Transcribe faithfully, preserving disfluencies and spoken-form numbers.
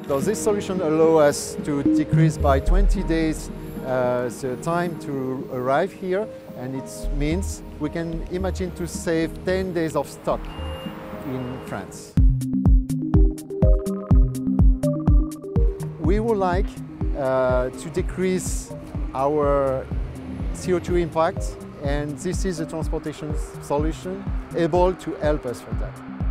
So this solution allows us to decrease by twenty days uh, the time to arrive here, and it means we can imagine to save ten days of stock in France. We would like uh, to decrease our C O two impact, and this is a transportation solution able to help us for that.